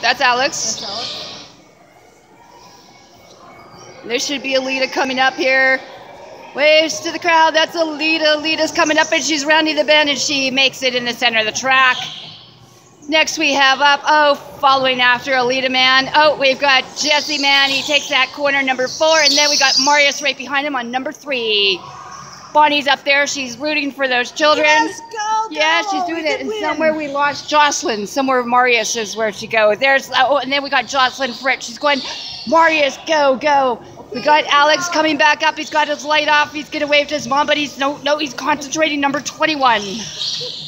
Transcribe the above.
That's Alex. That's Alex. There should be Alita coming up here. Waves to the crowd. That's Alita. Alita's coming up and she's rounding the bend and she makes it in the center of the track. Next we have up, following after Alita Man. We've got Jesse Man. He takes that corner, number 4. And then we got Marius right behind him on number 3. Bonnie's up there. She's rooting for those children. Yes, go, Yeah, she's doing it. And somewhere we lost Jocelyn. Somewhere Marius is where she goes. There's, and then we got Jocelyn Fritz. She's going, Marius, go, go. We got Alex coming back up. He's got his light off. He's going to wave to his mom, but he's he's concentrating number 21.